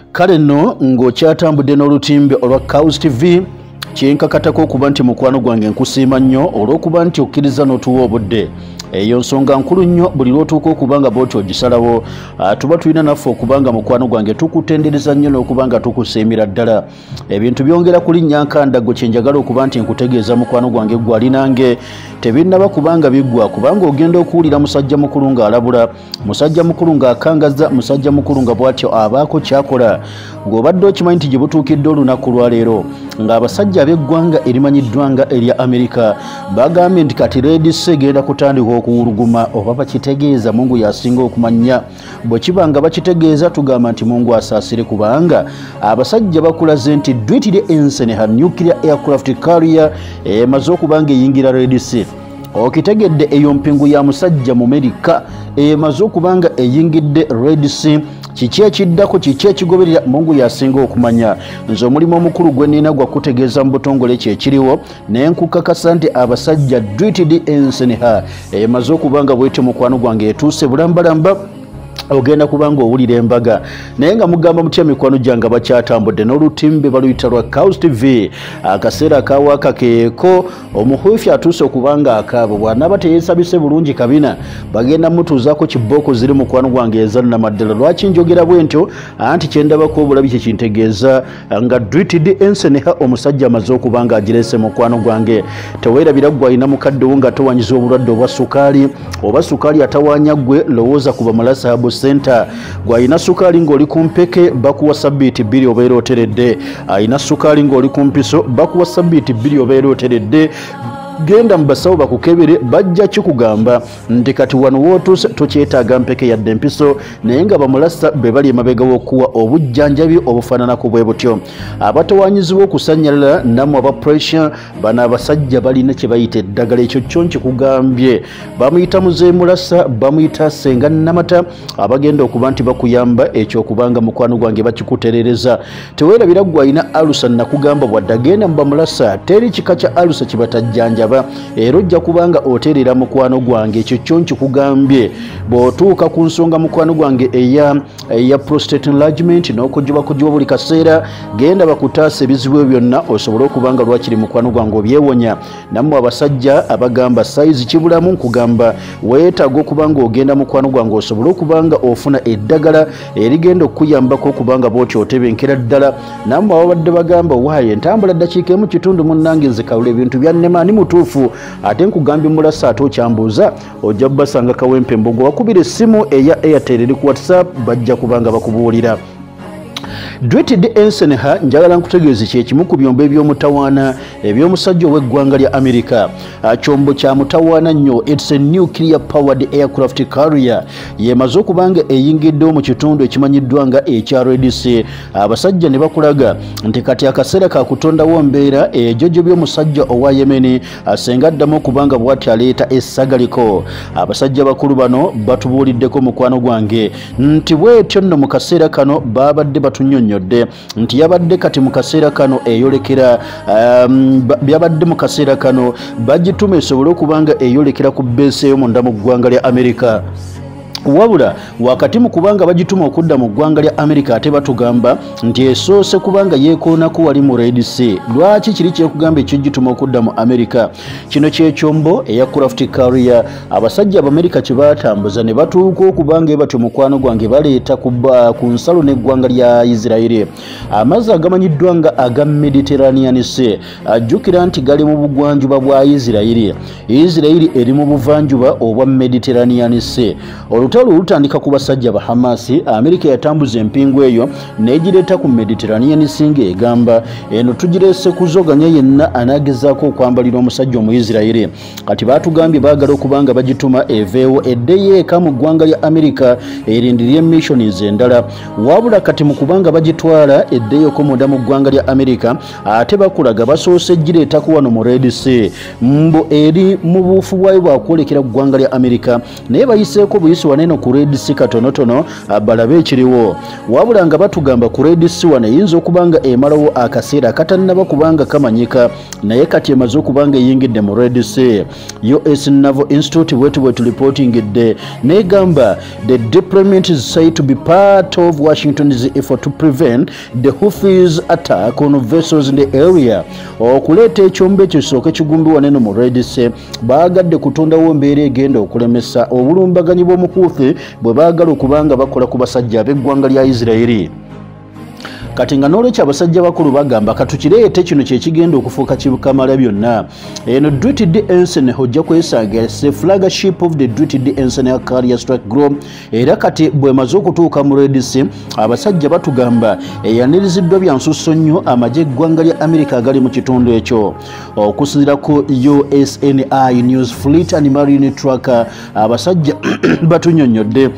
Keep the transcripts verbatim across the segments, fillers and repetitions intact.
Kale nno ng'okyatambudde n'olutimbe olwa Kals T V kyenkakatako okuba nti mukwano gwange nkusiima nnyo olw'okuba nti okkiriza n'otuwa obudde. Eyo nsonga nkulu nnyo buli lw'otuuka okuba nga bw'otyo ogisalawo tuba tulina naffe okuba nga mukwano gwange tukutendereza nnyo n'okuba nga tukusiimira ddala. Ebintu byongera ku linnya Nkandago kye njagala okuba nti nkutegeeza mukwano gwange ggwe ali nange tebinnaba kubanga biggwa kubanga ogenda okuwulira musajja mukulu ng'alabula, musajja mukulu ng'akangaza, musajja mukulu nga bw'atyo abaako kyakola. Ng'obadde okimanyi nti gye butuukidde olunaku lwa leero ng'abasajja ab'eggwanga erimanyiddwa nga erya Amerika bagambye nti kati Ejireese egenda kutandika okuwuluguma oba bakitegeeza Mungu yasinga okumanya. Bwe kiba nga bakitegeeza tugamba nti Mungu asaasire kubanga abasajja bakulaze nti Dwight ensenha nuclear aircraft carrier emaze okuba nga eyingira Ejireese. Okitegedde eyo mpingu ya musajja mu Amerika emaze okuba nga eyingidde Ejireese. Kiki ekiddako, kiki ekigoberera Mungu yasinga okumanya. Nze omulimu omukulu gwe nnina gwa kutegeeza mu butongole kye kiriwo naye nkukakasa nti abasajja Dwight ensenha emaze okuba nga bw'etyo mukwano gwange etuuse bulambalamba ogenda kubanga owulira embaga naye nga mugamba mutya mikwano gyange bakyatambudde n'olutimbe baluyita lwa Kals T V. Akaseera akawaaka keeko omuhuufi atuuse okubanga akaabo bw'anaaba teyeesabise bulungi kabina bagenda mutuuzaako kibbooko ziri mukwano gwange ezannamaddala. Lwaki njogera bwe ntyo anti kyendabako obulabi kye kintegeeza nga Dwight ensenha omusajja amaze okuba nga agireese mukwano gwange. Teweerabira ggwe alina mukadde wo nga towanyiza obulwadde obwa sukaali oba sukaali atawaanya ggwe lowooza kuba mulasabu center. Gwayina sukali ng'oli ku mpeke bakuwa sabbiiti bbiri obeera oteredde. Ayina sukali ng'oli ku mpiso bakuwa sabbiiti bbiri obeera oteredde. Genda mu basawo bakukebere bajja kikugamba nti kati wano wootuuse tokyetaaga mpeke yadde empiso naye nga bamulasa be bali emabega w'okuwa obujjanjabi obufaananako bwe butyo. Abatawaanyizibwa okusanyalala nammwe aba pressure bano abasajja balina kye bayita eddagala. Ekyo kyo nkikugambye bamuyita muzeeyi mulasa, bamuyita senga namata abagenda okuba nti bakuyamba ekyokubanga mukwano gwange bakikuterereza. Teweerabira ggwe alina alusa nakugamba bwadde agenda mu bamulasa teri kika kya alusa kibatajjanjaba era ojja kubanga oteerera mukwano gwange. Ekyo kyo nkikugambye bw'otuuka ku nsonga mukwano gwange eya eya prostate enlargement n'okujjubakujjuba buli kaseera genda bakutaasa ebizibu ebyo byonna osobole okubanga lwakiri mukwano gwange obyewonya. Nammwe abasajja abagamba sayizi kibulamu nkugamba weetaaga okubanga ogenda mukwano gwange osobole okubanga ofuna eddagala erigenda okuyambako okubanga bw'otyo otebenkera ddala. Nammwe ababadde bagamba waaye entambula ddakiika emu kitundu munnange nze kawula ebintu byannema ani mutuufu ate nkugambye mulasa ate okyambuuza ojja basanga Kawempe Mbogo wakubira essimu eya Airtel eri ku WhatsApp bajja kubanga bakubuulira. Dwight ensenha njagala nkutegeeze kyekimu ku byombo eby'omutawaana eby'omusajja ow'eggwanga lya Amerika. Kyombo kya mutawaana nnyo, it's a nuclear powered aircraft carrier. Yemaze okubanga eyingiddewo mu kitundu ekimanyiddwa nga ekya Ejireese. Abasajja ne bakulaga nti kati akaseera ka kutondawo mbeera ejojo by'omusajja owa YEMEN asenga addamu okubanga bw'ati aleeta essagaliko. Abasajja bakulu bano batubuuliddeko mukwano gwange nti bw'etyo nno mu kaseera kano babadde batunyonyo nti yabadde kati mu kaseera kano eyolekera um, byabadde mu kaseera kano bagituma esobole okubanga eyolekera ku bbeesi ey'omunda mu ggwanga lya Amerika. Wabula wakati mu kubanga bagituma okudda mu ggwanga lya Amerika ate batugamba nti esoose kubanga yeekoonako wali mu Ejireese. Lwaki kiri kyekugamba ekigituma okudda mu Amerika? Kino kyekyombo eya craft carrier abasajja Abamerika kye batambuza ne batuuka okubanga batyo mukwano gwange baleeta ku nsalo n'eggwanga lya Isirairi. Amazzi agamanyiddwa nga aga Mediterranean Sea ajjukira nti gali mu bugwanjuba bwa Isirairi. Isirairi eri mu buvanjuba obwa Mediterranean Sea. Olutalo lutandika ku basajja ba Hamas. Amerika yatambuza empingu eyo n'egireeta ku Mediterranean Sea egamba eno tugireese kuzoganya yenna anaagezaako okwambalira omusajja Omuyisirayiri. Kati baatugambye baagala okubanga bagituma eveewo eddeyo eka mu ggwanga lya Amerika erindirye missions endala. Wabula kati mu kubanga bagitwala eddeyoko munda mu ggwanga lya Amerika ate bakulaga basoose gireetako wano mu Ejireese mbu eri mu buufu bwayo bwakwolekera ggwanga lya Amerika naye bayiseeko buyisi waneno ku Red Sea katonotono balabe ekiriwo wabula nga batugamba ku Red Sea wano eyinza okubanga emalawo akaseera akatannaba kubanga kamanyika naye kati emaze okubanga eyingidde mu Red Sea. U S Naval Institute bwetu bwetu reporting the negamba the deployment is said to be part of Washington's effort to prevent the Houthis attack on vessels in the area. Okuleeta ekyombe ekisooka ekigumbi waneno mu Red Sea baagadde kutondawo mbeera egenda okulemesa obulumbaganyi bw'omukuufi bwe baagala okubanga bakola ku basajja ab'eggwanga lya Isirayiri. Kati nga n'olwekyo abasajja bakulu bagamba katukireete kino kyekigenda okufuuka kibukamala byonna. Eno Dwight D. Ensign ojja kwesanga se flagship of the Dwight D. Ensign carrier strike group era kati bwemaze okutuuka mu Red Sea abasajja batugamba eyaniriziddwa bya nsusso nnyo amagye eggwanga lya Amerika agali mu kitundu ekyo. Okusinziira ku U S N I News Fleet and Marine Tracker abasajja batunnyonnyodde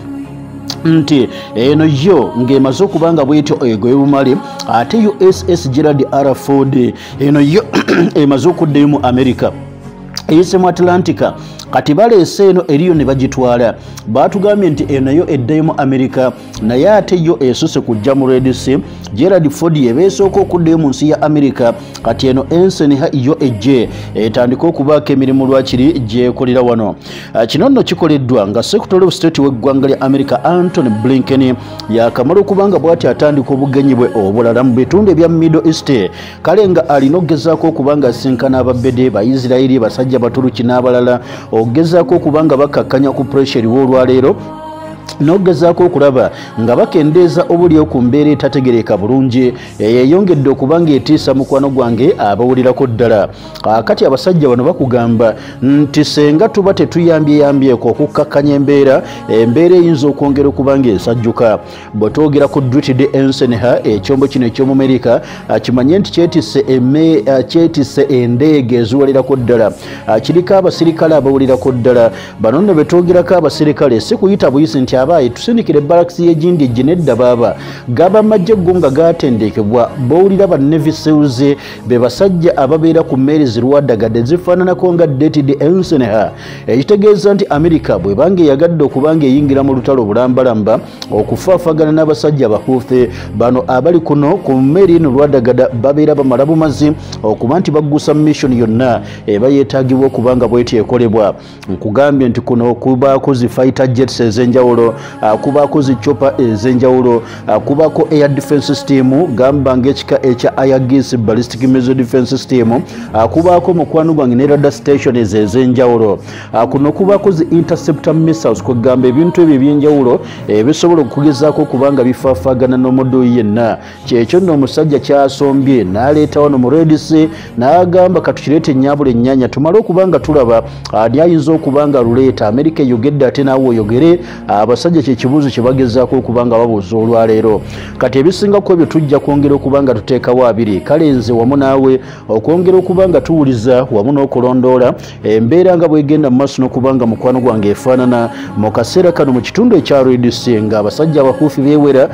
nti eno yo ng'emaze okubanga bwetyo egoye bumale ate U S S Gerald R. Ford eno yo emaze okuddayo mu Amerika eyise mu Atlantica kati baleese eno eriyo ne bagitwala batugambye nti eno yo eddayo mu Amerika naye ate yo esuse kujja mu Red Sea. Gerald Ford yebeesooka okuddayo mu nsi ya Amerika kati eno Ensign yo ejje etandika okubaako emirimu lwakiri gyekolera wano. Kino nno kikoleddwa nga Secretary of State w'eggwanga lya Amerika Anthony Blinken yakamala okubanga bw'ati atandika obugenyi bwe obulala mu bitundu ebya Middle East kale nga alina okugezaako okubanga asinkana ababede ba Isirayiri basajja Baturuki n'abalala okugezaako okubanga bakakkanya ku pressure w'olwaleero n'ogezaako okulaba nga bakendeeza obulyo ku mbeera etategereka bulungi eyeyongedde okubanga etiisa mukwano gwange abawulirako ddala. Kati abasajja bano bakugamba nti senga tuba tetuyambyeyambyeko okukkakkanya embeera embeera eyinza okwongera okubanga esajjuka. Bwe twogera ku Dwight D. Ensign ekyombo kino eky'omumerika kimanye nti kyetisse kyetisse endeege eziwalirako ddala kiriko abasirikale abawulirako ddala bano nno be twogerako abasirikale si kuyita buyisi nti abaye tusindikire balakisi y'egindi ejjenedda baba gaba majje gonga gatendekebwa bawulira ba Navy Seals be basajja ababeera ku mmeeri zirwadagadde zifaananako nga Dwight D. Ensign ekitegeeza nti Amerika bwe bange yagadde okubanga eyingira mu lutalo bulambalamba okufaafagana n'abasajja bahuufe bano abali kuno ku mmeeri eno lwadagada babeera bamala bumazi okuba nti baggusa mission yonna eba yeetaagibwa okubanga bweti ekolebwa. Nkugambye nti kuno kubaako zi fighter jets ez'enjawulo kubaako zi chopper ez'enjawulo kubaako air defense system gamba ng'ekika ekya Ejireese ballistic missile defense system kubaako mukwano gwange ne radar station ez'enjawulo kuno kubaako zi interceptor missiles kugamba ebintu ebyo ebyenjawulo ebisobola okugezaako kubanga bifaafagana n'omuduuyi yenna. Kyekyo nno omusajja kyasombye n'aleeta wano mu Red Sea n'agamba katukireete ennyabula ennyanya tumale okubanga tulaba ani ayinza okubanga luleeta. Amerika eyogedde ate naawe oyogere abasajja kye kibuuzo kye bagezaako okubanga babuuza olwaleero. Kati ebisingako ebyo tujja kwongera okubanga tuteekawo abiri kale nze wamu naawe okwongera okubanga tuwuliza wamu n'okulondoola embeera nga bwegenda mu maaso n'okubanga mukwano gwange efaanana mu kaseera kano mu kitundu ekya Red Sea nga abasajja abakuufi beewera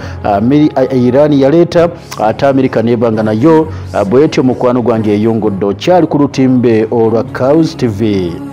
Iran yaleeta ate Amerika neebanga nayo bwetyo mukwano gwange Eyungudde okyali ku lutimbe olwa Kals T V.